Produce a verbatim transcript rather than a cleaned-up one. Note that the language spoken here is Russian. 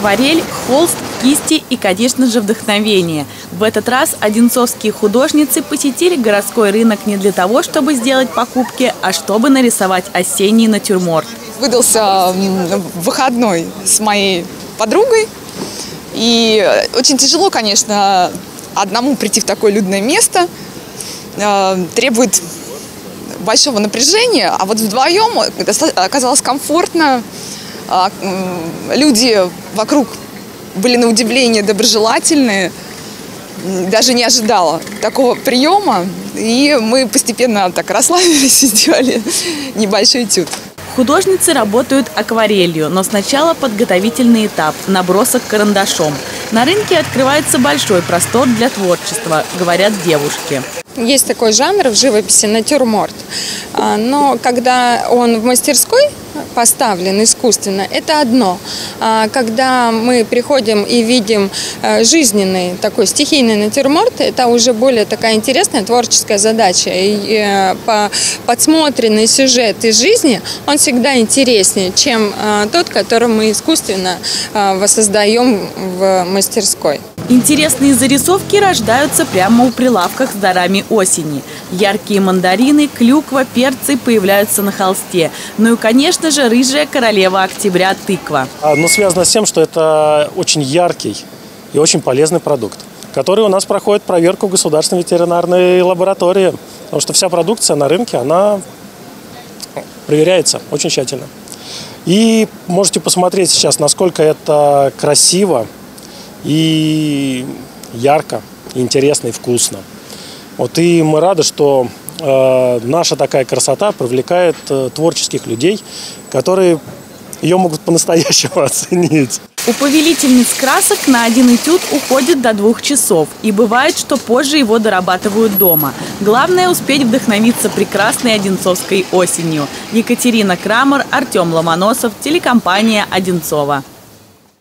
Акварель, холст, кисти и, конечно же, вдохновение. В этот раз одинцовские художницы посетили городской рынок не для того, чтобы сделать покупки, а чтобы нарисовать осенний натюрморт. Выдался выходной с моей подругой. И очень тяжело, конечно, одному прийти в такое людное место. Требует большого напряжения, а вот вдвоем оказалось комфортно. Люди вокруг были на удивление доброжелательные. Даже не ожидала такого приема. И мы постепенно так расслабились и сделали небольшой этюд. Художницы работают акварелью, но сначала подготовительный этап – набросок карандашом. На рынке открывается большой простор для творчества, говорят девушки. Есть такой жанр в живописи – натюрморт. Но когда он в мастерской поставлен искусственно, это одно. А когда мы приходим и видим жизненный такой стихийный натюрморт, это уже более такая интересная творческая задача. И подсмотренный сюжет из жизни, он всегда интереснее, чем тот, который мы искусственно воссоздаем в мастерской. Интересные зарисовки рождаются прямо у прилавков с дарами осени. Яркие мандарины, клюква, перцы появляются на холсте. Ну и, конечно же, рыжая королева октября – тыква. Ну, связано с тем, что это очень яркий и очень полезный продукт, который у нас проходит проверку в государственной ветеринарной лаборатории. Потому что вся продукция на рынке, она проверяется очень тщательно. И можете посмотреть сейчас, насколько это красиво и ярко, и интересно, и вкусно. Вот, и мы рады, что э, наша такая красота привлекает э, творческих людей, которые ее могут по-настоящему оценить. У повелительниц красок на один этюд уходит до двух часов. И бывает, что позже его дорабатывают дома. Главное – успеть вдохновиться прекрасной одинцовской осенью. Екатерина Крамер, Артем Ломоносов, телекомпания «Одинцово».